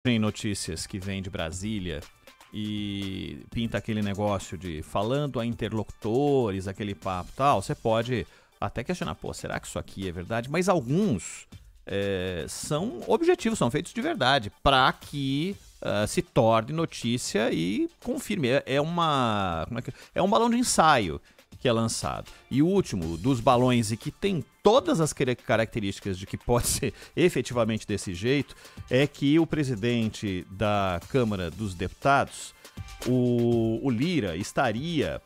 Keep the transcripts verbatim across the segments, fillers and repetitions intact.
em notícias que vem de Brasília e pinta aquele negócio de falando a interlocutores, aquele papo e tal, você pode até questionar, pô, será que isso aqui é verdade? Mas alguns é, são objetivos, são feitos de verdade, para que uh, se torne notícia e confirme. É, é, uma, como é, que, é um balão de ensaio que é lançado. E o último dos balões, e que tem todas as características de que pode ser efetivamente desse jeito, é que o presidente da Câmara dos Deputados, o, o Lira, estaria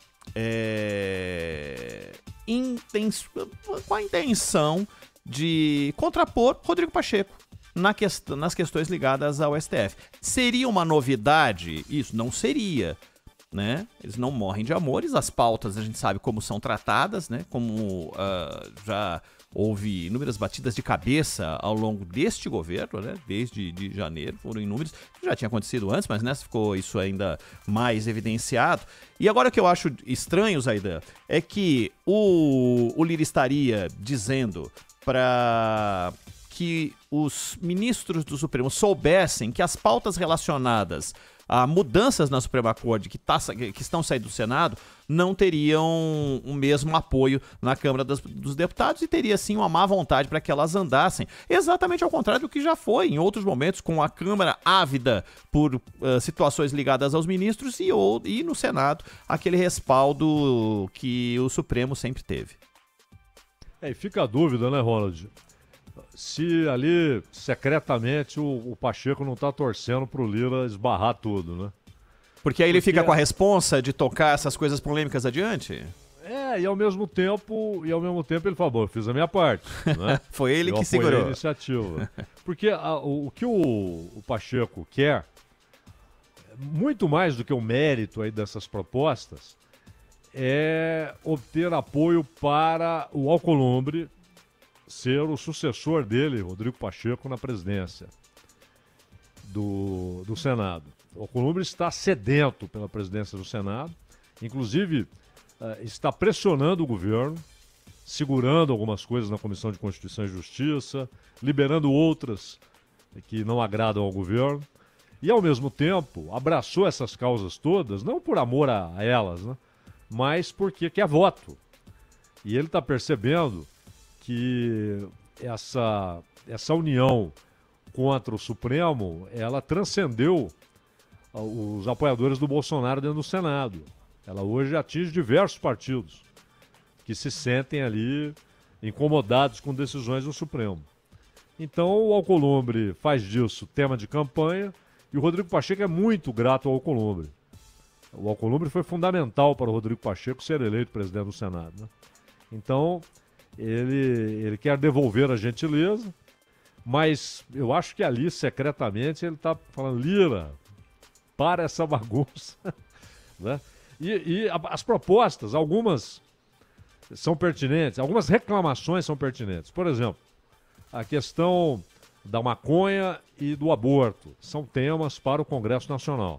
é, inten- com a intenção de contrapor Rodrigo Pacheco na quest- nas questões ligadas ao S T F. Seria uma novidade? Isso não seria. Né? Eles não morrem de amores, as pautas a gente sabe como são tratadas, né? Como uh, já houve inúmeras batidas de cabeça ao longo deste governo, né? Desde de janeiro, foram inúmeros, já tinha acontecido antes, mas nessa ficou isso ainda mais evidenciado. E agora o que eu acho estranho, Zaidan, é que o, o Lira estaria dizendo para que os ministros do Supremo soubessem que as pautas relacionadas a mudanças na Suprema Corte que, tá, que estão saindo do Senado não teriam o mesmo apoio na Câmara das, dos Deputados e teria sim uma má vontade para que elas andassem. Exatamente ao contrário do que já foi em outros momentos, com a Câmara ávida por uh, situações ligadas aos ministros e, ou, e no Senado aquele respaldo que o Supremo sempre teve. É, e fica a dúvida, né, Ronald? Se ali, secretamente, o, o Pacheco não está torcendo pro Lira esbarrar tudo, né? Porque aí ele Porque... fica com a responsa de tocar essas coisas polêmicas adiante? É, e ao mesmo tempo, e ao mesmo tempo ele fala, bom, eu fiz a minha parte, né? Foi ele eu que apoiei segurou a iniciativa. Porque a, o, o que o, o Pacheco quer, muito mais do que o mérito aí dessas propostas, é obter apoio para o Alcolumbre ser o sucessor dele, Rodrigo Pacheco, na presidência do, do Senado. O Alcolumbre está sedento pela presidência do Senado, inclusive uh, está pressionando o governo, segurando algumas coisas na Comissão de Constituição e Justiça, liberando outras que não agradam ao governo, e ao mesmo tempo abraçou essas causas todas, não por amor a, a elas, né, mas porque quer voto. E ele está percebendo que essa, essa união contra o Supremo, ela transcendeu os apoiadores do Bolsonaro dentro do Senado. Ela hoje atinge diversos partidos que se sentem ali incomodados com decisões do Supremo. Então o Alcolumbre faz disso tema de campanha e o Rodrigo Pacheco é muito grato ao Alcolumbre. O Alcolumbre foi fundamental para o Rodrigo Pacheco ser eleito presidente do Senado, né? Então... Ele, ele quer devolver a gentileza, mas eu acho que ali, secretamente, ele está falando, Lira, para essa bagunça. Né? E, e a, as propostas, algumas são pertinentes, algumas reclamações são pertinentes. Por exemplo, a questão da maconha e do aborto são temas para o Congresso Nacional.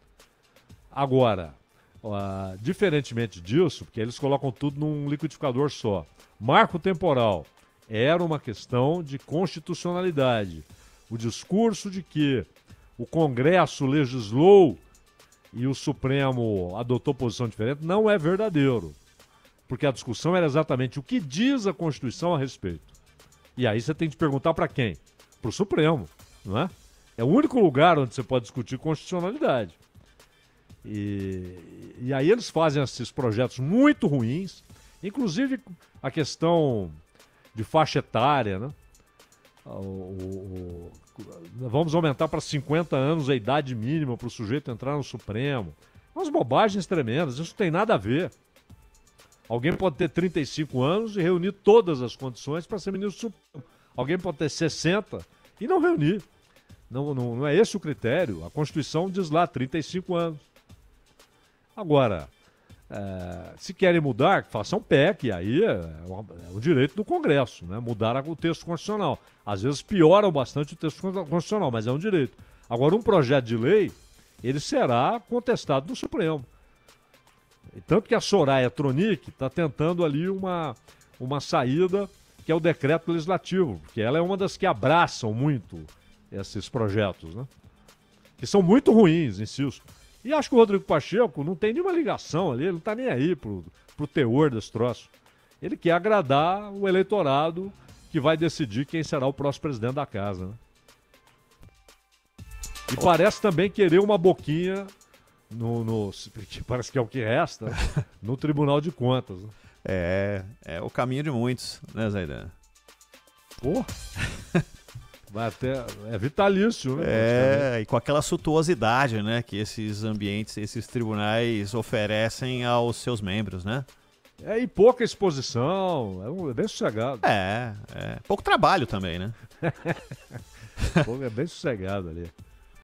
Agora, uh, diferentemente disso, porque eles colocam tudo num liquidificador só, marco temporal era uma questão de constitucionalidade. O discurso de que o Congresso legislou e o Supremo adotou posição diferente não é verdadeiro. Porque a discussão era exatamente o que diz a Constituição a respeito. E aí você tem que perguntar para quem? Para o Supremo, não é? É o único lugar onde você pode discutir constitucionalidade. E, e aí eles fazem esses projetos muito ruins, inclusive a questão de faixa etária, né? O, o, o, vamos aumentar para cinquenta anos a idade mínima para o sujeito entrar no Supremo. Umas bobagens tremendas, isso não tem nada a ver. Alguém pode ter trinta e cinco anos e reunir todas as condições para ser ministro do Supremo. Alguém pode ter sessenta e não reunir. Não, não, não é esse o critério. A Constituição diz lá trinta e cinco anos. Agora, é, se querem mudar, façam P E C, aí é, é o direito do Congresso, né? Mudar o texto constitucional. Às vezes pioram bastante o texto constitucional, mas é um direito. Agora, um projeto de lei, ele será contestado no Supremo. E tanto que a Soraya Tronic está tentando ali uma, uma saída, que é o decreto legislativo, porque ela é uma das que abraçam muito esses projetos, né? que são muito ruins, insisto. E acho que o Rodrigo Pacheco não tem nenhuma ligação ali, ele não tá nem aí pro, pro teor desse troço. Ele quer agradar o eleitorado que vai decidir quem será o próximo presidente da casa, né? E parece também querer uma boquinha, no, no, que parece que é o que resta, no Tribunal de Contas. Né? É, é o caminho de muitos, né, Zaidan? Pô, vai até, é vitalício, né? É, e com aquela suntuosidade, né, que esses ambientes, esses tribunais oferecem aos seus membros, né? É, e pouca exposição, é, um, é bem sossegado. É, é, pouco trabalho também, né? Pô, é bem sossegado ali.